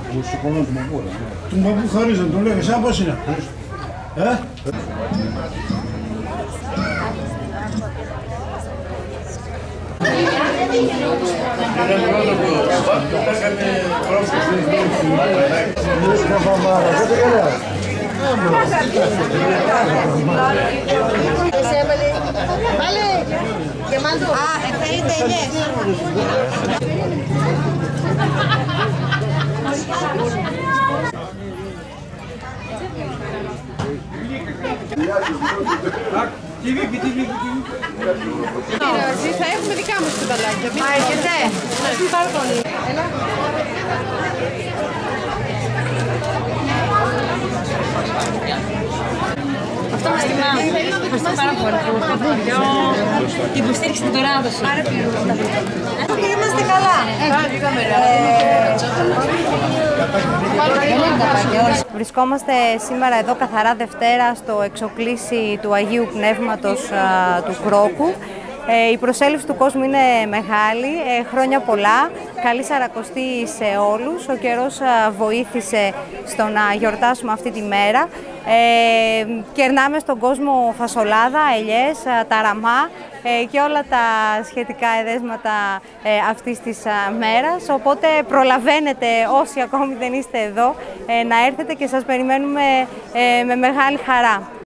Του μπαμπού χαρίζαν, τον λέγε, σαν πώς είναι αυτός. Θέλετε ελιές. Θα έχουμε δικά μας κουταλάκια. Α, έχετε. Πάρα πολύ. Έλα. Αυτό μας θυμάμαι. Ευχαριστώ πάρα πολύ. Την υποστήριξη την τώρα έδωσε. Άρα είμαστε καλά. Βρισκόμαστε σήμερα εδώ καθαρά Δευτέρα στο εξοκλήσι του Αγίου Πνεύματος του Κρόκου. Η προσέλευση του κόσμου είναι μεγάλη, χρόνια πολλά, καλή Σαρακοστή σε όλους. Ο καιρός βοήθησε στο να γιορτάσουμε αυτή τη μέρα. Κερνάμε στον κόσμο φασολάδα, ελιές, ταραμά και όλα τα σχετικά εδέσματα αυτής της μέρας. Οπότε προλαβαίνετε όσοι ακόμη δεν είστε εδώ να έρθετε και σας περιμένουμε με μεγάλη χαρά.